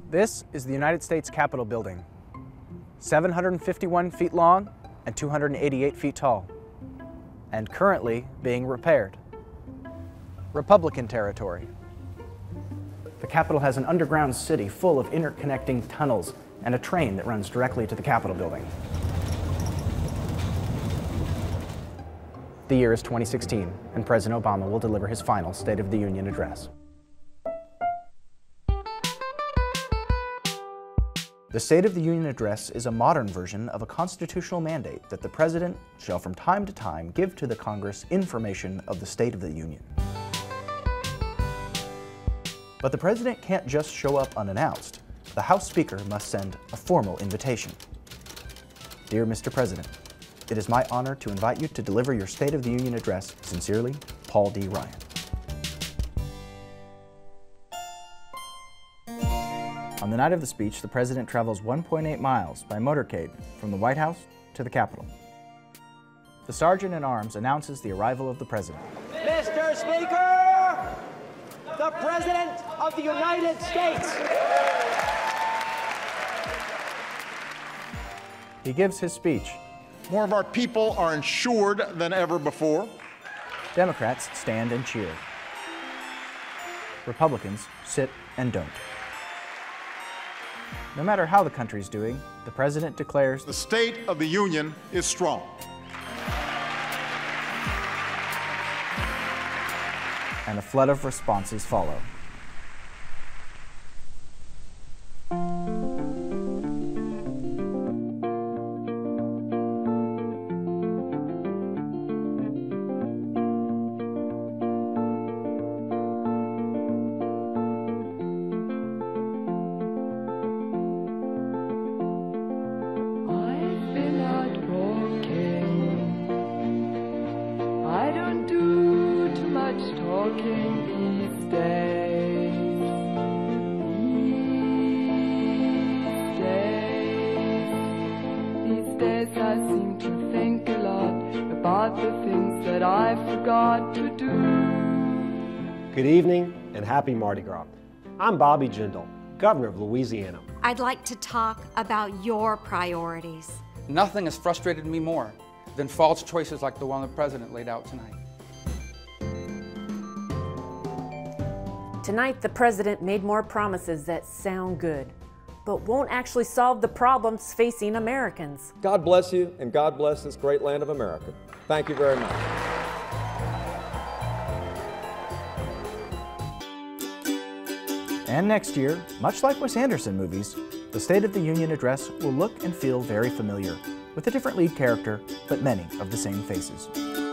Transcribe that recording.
This is the United States Capitol building, 751 feet long and 288 feet tall, and currently being repaired. Republican territory. The Capitol has an underground city full of interconnecting tunnels and a train that runs directly to the Capitol building. The year is 2016, and President Obama will deliver his final State of the Union address. The State of the Union Address is a modern version of a constitutional mandate that the President shall from time to time give to the Congress information of the State of the Union. But the President can't just show up unannounced. The House Speaker must send a formal invitation. Dear Mr. President, it is my honor to invite you to deliver your State of the Union Address. Sincerely, Paul D. Ryan. On the night of the speech, the President travels 1.8 miles by motorcade from the White House to the Capitol. The Sergeant-at-Arms announces the arrival of the President. Mr. Speaker, the President of the United States. He gives his speech. More of our people are insured than ever before. Democrats stand and cheer. Republicans sit and don't. No matter how the country's doing, the President declares, "The State of the Union is strong." And a flood of responses follow. I seem to think a lot about the things that I forgot to do. Good evening and happy Mardi Gras. I'm Bobby Jindal, Governor of Louisiana. I'd like to talk about your priorities. Nothing has frustrated me more than false choices like the one the President laid out tonight. Tonight, the President made more promises that sound good, but won't actually solve the problems facing Americans. God bless you, and God bless this great land of America. Thank you very much. And next year, much like Wes Anderson movies, the State of the Union Address will look and feel very familiar, with a different lead character, but many of the same faces.